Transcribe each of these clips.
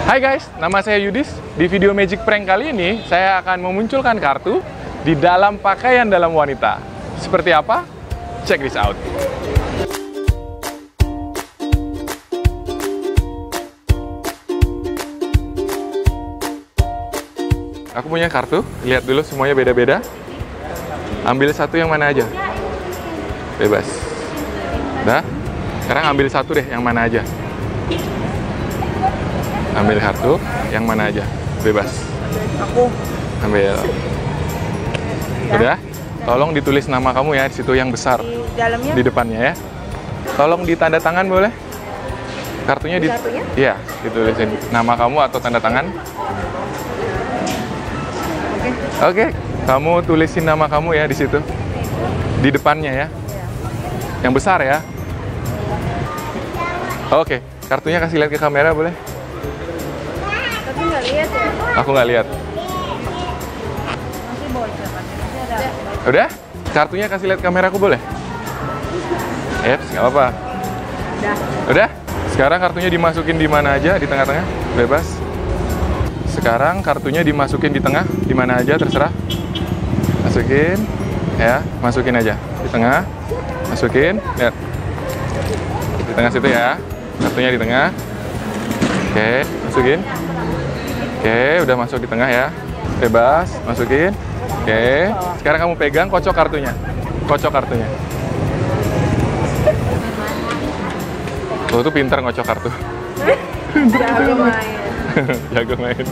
Hai guys, nama saya Yudis. Di video Magic Prank kali ini, saya akan memunculkan kartu di dalam pakaian dalam wanita. Seperti apa? Check this out. Aku punya kartu, lihat dulu semuanya beda-beda. Ambil satu yang mana aja. Bebas. Nah, sekarang ambil satu deh yang mana aja. Ambil kartu yang mana aja. Bebas. Aku. Ambil. Udah? Tolong ditulis nama kamu ya di situ yang besar. Di dalamnya? Di depannya ya. Tolong ditanda tangan boleh? Kartunya Kartunya? Iya, ditulisin nama kamu atau tanda tangan. Oke, kamu tulisin nama kamu ya di situ. Di depannya ya. Yang besar ya. Oke, kartunya kasih lihat ke kamera boleh? Tapi nggak lihat ya. Aku nggak lihat. Nanti bocor. Nanti ada. Udah? Kartunya kasih lihat kamera aku boleh? Eps, nggak apa-apa. Udah. Udah? Sekarang kartunya dimasukin di mana aja, di tengah-tengah, bebas. Sekarang kartunya dimasukin di tengah, di mana aja terserah. Masukin, ya, masukin aja di tengah. Masukin, lihat. Di tengah situ ya. Kartunya di tengah. Oke, masukin. Oke, udah masuk di tengah ya. Bebas, masukin. Oke, sekarang kamu pegang, kocok kartunya. Kocok kartunya. Tuh pinter ngocok kartu. Jago main. Jago main.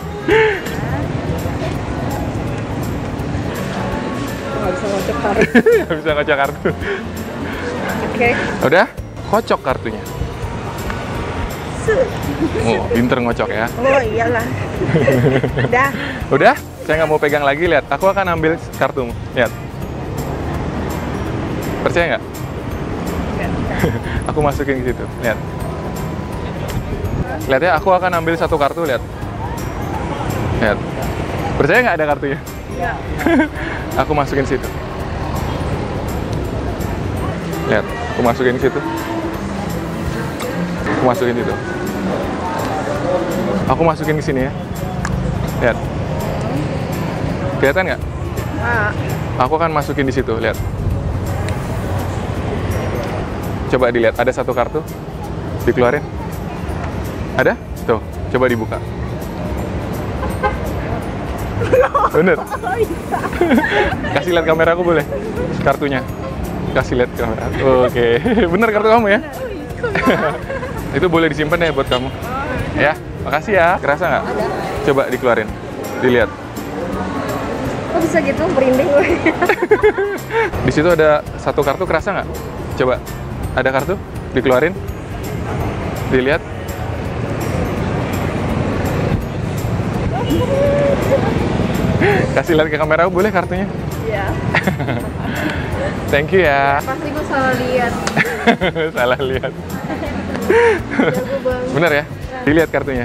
Nggak bisa ngocok kartu. Nggak bisa ngocok kartu. Oke. Udah? Kocok kartunya. Oh, pinter ngocok ya. Oh iyalah. Udah. Udah? Saya nggak mau pegang lagi, lihat. Aku akan ambil kartumu. Lihat. Percaya nggak? Aku masukin ke situ. Lihat. Lihat ya, aku akan ambil satu kartu, lihat. Lihat. Percaya nggak ada kartunya? Ya. Aku masukin situ. Lihat, aku masukin situ. Aku masukin situ. Aku masukin ke sini ya. Lihat. Kelihatan nggak? Ah. Aku akan masukin di situ, lihat. Coba dilihat, ada satu kartu. Dikeluarin. Ada? Tuh, coba dibuka. Bener? Kasih lihat kamera aku boleh? Kartunya. Kasih lihat kamera. Oke, bener kartu kamu ya? Itu boleh disimpan ya buat kamu. Ya, makasih ya. Kerasa nggak? Coba dikeluarin. Dilihat. Kok bisa gitu merinding gue? Di situ ada satu kartu, kerasa nggak? Coba. Ada kartu? Dikeluarin. Dilihat. Kasih lihat ke kamera boleh kartunya? Iya. Thank you ya. Pasti gue salah lihat. Salah lihat. Jago banget. Bener ya? Dilihat kartunya.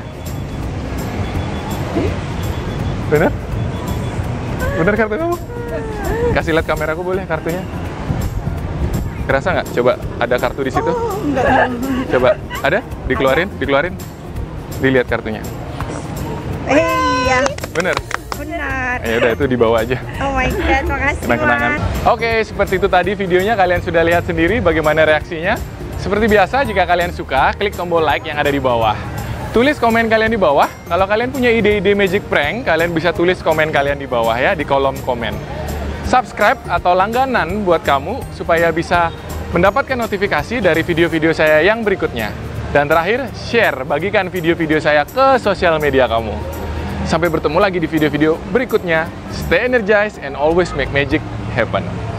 Bener? Bener kartu kamu? Kasih lihat kameraku boleh kartunya? Kerasa nggak? Coba ada kartu di situ. Oh, enggak. Coba ada? Dikeluarin, dikeluarin. Dilihat kartunya. Iya. Bener? Benar. Ya udah itu dibawa aja. Oh my god, makasih. Kenang-kenangan. Mas. Oke, seperti itu tadi videonya. Kalian sudah lihat sendiri bagaimana reaksinya. Seperti biasa, jika kalian suka, klik tombol like yang ada di bawah. Tulis komen kalian di bawah. Kalau kalian punya ide-ide magic prank, kalian bisa tulis komen kalian di bawah ya, di kolom komen. Subscribe atau langganan buat kamu supaya bisa mendapatkan notifikasi dari video-video saya yang berikutnya. Dan terakhir, share, bagikan video-video saya ke sosial media kamu. Sampai bertemu lagi di video-video berikutnya. Stay energized and always make magic happen.